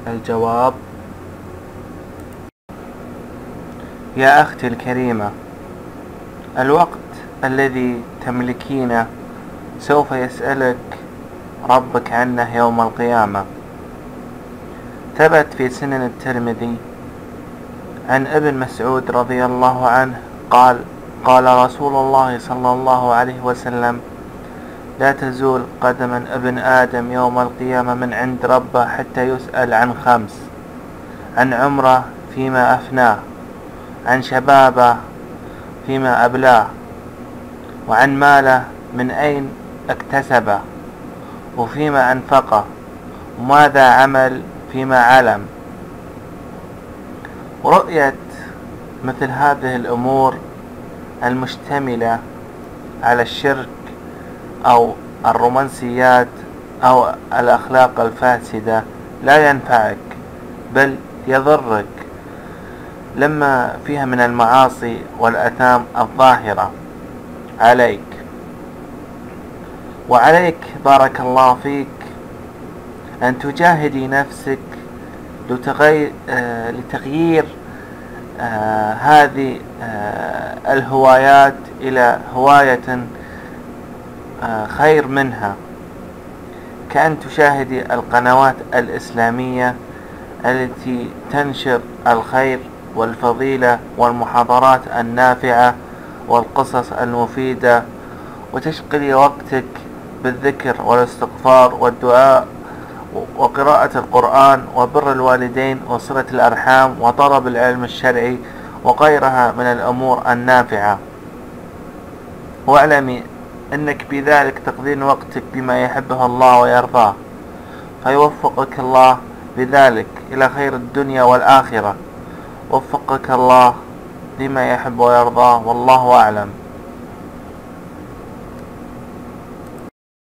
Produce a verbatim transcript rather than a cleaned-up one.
الجواب: يا أختي الكريمة، الوقت الذي تملكينه سوف يسألك ربك عنه يوم القيامة. ثبت في سنن الترمذي عن ابن مسعود رضي الله عنه قال: قال رسول الله صلى الله عليه وسلم: لا تزول قدم ابن آدم يوم القيامة من عند ربه حتى يسأل عن خمس: عن عمره فيما أفناه، عن شبابه فيما أبلاه، وعن ماله من أين اكتسبه، وفيما أنفقه، وماذا عمل فيما علم. ورؤية مثل هذه الأمور المشتملة على الشرك أو الرومانسيات أو الأخلاق الفاسدة لا ينفعك بل يضرك، لما فيها من المعاصي والأثام الظاهرة عليك. وعليك بارك الله فيك أن تجاهدي نفسك لتغير آه لتغيير آه هذه آه الهوايات إلى هواية آه خير منها، كأن تشاهدي القنوات الإسلامية التي تنشر الخير والفضيلة والمحاضرات النافعة والقصص المفيدة، وتشغلي وقتك بالذكر والاستغفار والدعاء وقراءة القرآن وبر الوالدين وصلة الأرحام وطلب العلم الشرعي وغيرها من الأمور النافعة. واعلمي أنك بذلك تقضين وقتك بما يحبه الله ويرضاه، فيوفقك الله بذلك إلى خير الدنيا والآخرة. وفقك الله لما يحب ويرضاه، والله أعلم.